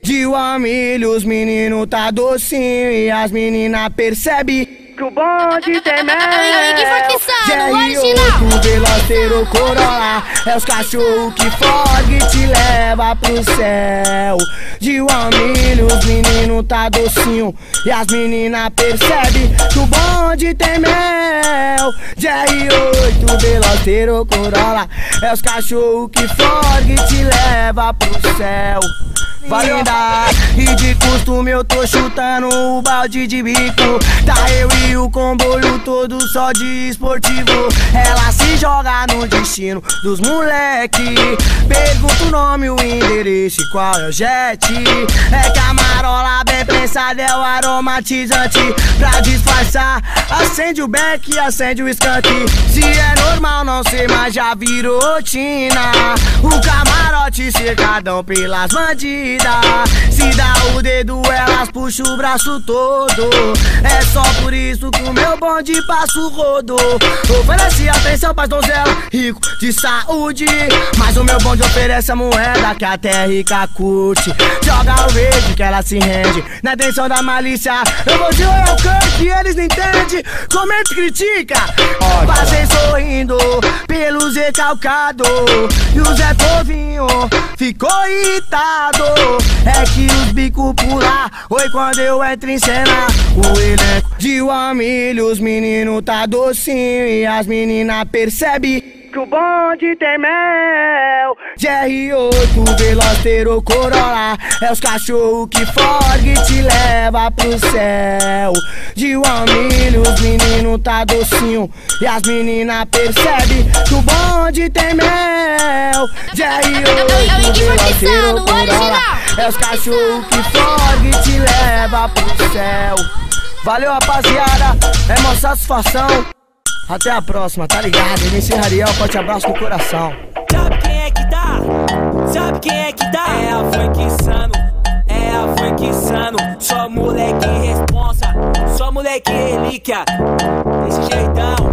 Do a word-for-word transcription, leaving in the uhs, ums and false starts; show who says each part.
Speaker 1: De Amílio, os meninos tá docinho e as meninas percebem que o bonde tem mel. G R oito, Veloceiro, Corolla, é os cachorros que fogem e te leva pro céu. De Amílio, os meninos tá docinho e as meninas percebem que o bonde tem mel. G R oito, Veloceiro, Corolla, é os cachorros que fogem e te leva pro céu. Valeu, e de costume eu tô chutando o balde de bico. Tá eu e o comboio todo só de esportivo. Ela se joga no destino dos moleque. Pergunta o nome, o endereço e qual é o jet. É camarola bem prensada, é o aromatizante. Pra disfarçar, acende o beck e acende o skunk. Se é normal não sei, mas já virou rotina. O camarote cercadão pelas bandidas. Se dá o dedo, elas puxam o braço todo. É só por isso que o meu bonde passa o rodo. Oferece atenção pras donzelas, rico de saúde. Mas o meu bonde oferece a moeda que até rica curte. Joga o verde que ela se rende na intenção da malícia. Eu vou de Royal Kirk, eles não entendem. Comenta e critica. Passei sorrindo pelos recalcados e o Zé Povinho ficou irritado. É que os bicos pular, oi quando eu entro em cena. O elenco de Amílio, os meninos tá docinho e as meninas percebem que o bonde tem mel. G R oito, Veloceiro, Corolla, é os cachorros que fogem e te leva pro céu. De Amílio, os meninos tá docinho e as meninas percebem que o bonde tem mel. G R oito, Veloceiro, Corolla, é os cachorros que fogem e te leva pro céu. Valeu, rapaziada, é uma satisfação. Até a próxima, tá ligado? M C Rariel, forte abraço no coração.
Speaker 2: Sabe quem é que dá? Sabe quem é que dá? É a Funk Insano, é a Funk Insano. Só moleque responsa, só moleque relíquia. Desse jeitão.